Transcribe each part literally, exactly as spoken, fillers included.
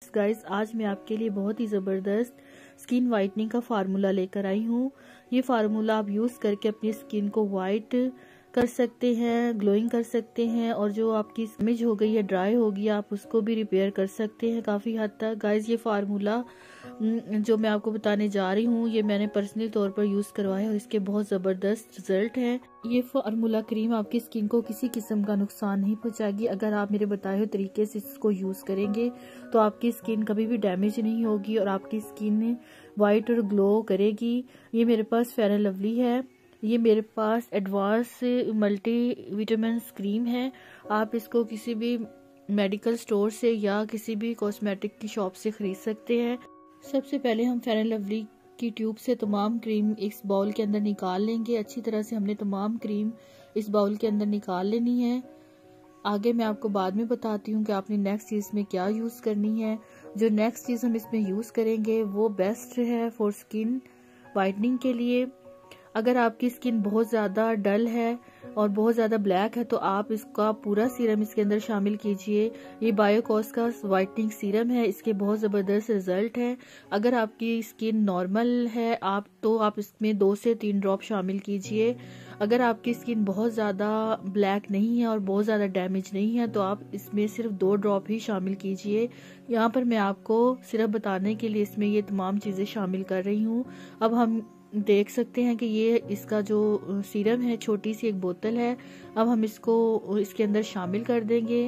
Guys, आज मैं आपके लिए बहुत ही ज़बरदस्त स्किन वाइटनिंग का फार्मूला लेकर आई हूँ। ये फार्मूला आप यूज़ करके अपनी स्किन को वाइट कर सकते हैं, ग्लोइंग कर सकते हैं, और जो आपकी स्मिज हो गई है, ड्राई हो गई, आप उसको भी रिपेयर कर सकते हैं काफ़ी हद तक। गाइस, ये फार्मूला जो मैं आपको बताने जा रही हूँ, ये मैंने पर्सनल तौर पर यूज़ करवाया और इसके बहुत ज़बरदस्त रिजल्ट हैं। ये फार्मूला क्रीम आपकी स्किन को किसी किस्म का नुकसान नहीं पहुंचाएगी। अगर आप मेरे बताए हुए तरीके से इसको यूज़ करेंगे तो आपकी स्किन कभी भी डैमेज नहीं होगी और आपकी स्किन वाइट और ग्लो करेगी। ये मेरे पास फेयर एंड लवली है। ये मेरे पास एडवांस मल्टी विटामिन क्रीम है। आप इसको किसी भी मेडिकल स्टोर से या किसी भी कॉस्मेटिक की शॉप से ख़रीद सकते हैं। सबसे पहले हम फेयर एंड लवली की ट्यूब से तमाम क्रीम इस बाउल के अंदर निकाल लेंगे। अच्छी तरह से हमने तमाम क्रीम इस बाउल के अंदर निकाल लेनी है। आगे मैं आपको बाद में बताती हूँ कि आपने नेक्स्ट चीज़ में क्या यूज़ करनी है। जो नेक्स्ट चीज़ हम इसमें यूज़ करेंगे वो बेस्ट है फॉर स्किन वाइटनिंग के लिए। अगर आपकी स्किन बहुत ज़्यादा डल है और बहुत ज़्यादा ब्लैक है तो आप इसका पूरा सीरम इसके अंदर शामिल कीजिए। ये बायोकॉस का वाइटनिंग सीरम है, इसके बहुत ज़बरदस्त रिजल्ट है। अगर आपकी स्किन नॉर्मल है आप तो आप इसमें दो से तीन ड्रॉप शामिल कीजिए। अगर आपकी स्किन बहुत ज़्यादा ब्लैक नहीं है और बहुत ज़्यादा डैमेज नहीं है तो आप इसमें सिर्फ दो ड्रॉप ही शामिल कीजिए। यहाँ पर मैं आपको सिर्फ बताने के लिए इसमें ये तमाम चीज़ें शामिल कर रही हूँ। अब हम देख सकते हैं कि ये इसका जो सीरम है, छोटी सी एक बोतल है। अब हम इसको इसके अंदर शामिल कर देंगे।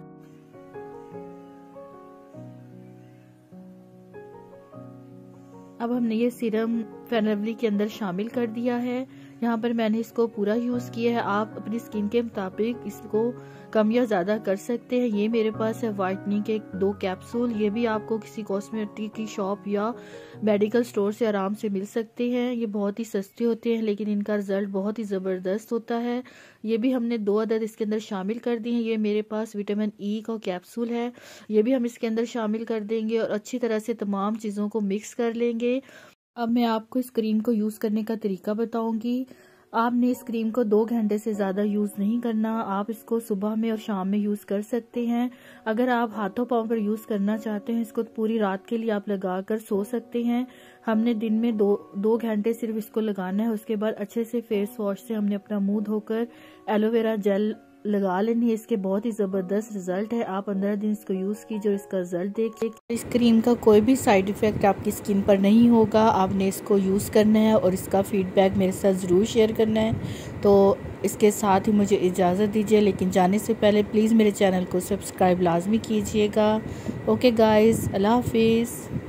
अब हमने ये सीरम फेयर एंड लवली के अंदर शामिल कर दिया है। यहाँ पर मैंने इसको पूरा यूज़ किया है। आप अपनी स्किन के मुताबिक इसको कम या ज़्यादा कर सकते हैं। ये मेरे पास है वाइटनिंग के दो कैप्सूल। ये भी आपको किसी कॉस्मेटिक की शॉप या मेडिकल स्टोर से आराम से मिल सकते हैं। ये बहुत ही सस्ते होते हैं लेकिन इनका रिजल्ट बहुत ही ज़बरदस्त होता है। ये भी हमने दो अदद इसके अंदर शामिल कर दिए हैं। ये मेरे पास विटामिन ई का कैप्सूल है, ये भी हम इसके अंदर शामिल कर देंगे और अच्छी तरह से तमाम चीज़ों को मिक्स कर लेंगे। अब मैं आपको इस क्रीम को यूज़ करने का तरीका बताऊंगी। आपने इस क्रीम को दो घंटे से ज़्यादा यूज़ नहीं करना। आप इसको सुबह में और शाम में यूज़ कर सकते हैं। अगर आप हाथों पाँव पर यूज़ करना चाहते हैं इसको पूरी रात के लिए आप लगा कर सो सकते हैं। हमने दिन में दो दो घंटे सिर्फ इसको लगाना है। उसके बाद अच्छे से फेस वॉश से हमने अपना मुंह धोकर एलोवेरा जेल लगा लेनी है। इसके बहुत ही ज़बरदस्त रिजल्ट है। आप पंद्रह दिन इसको यूज़ कीजिए और इसका रिजल्ट देखिए। इस क्रीम का कोई भी साइड इफ़ेक्ट आपकी स्किन पर नहीं होगा। आपने इसको यूज़ करना है और इसका फीडबैक मेरे साथ ज़रूर शेयर करना है। तो इसके साथ ही मुझे इजाज़त दीजिए, लेकिन जाने से पहले प्लीज़ मेरे चैनल को सब्सक्राइब लाजमी कीजिएगा। ओके गाइज़, अल्लाह हाफिज़।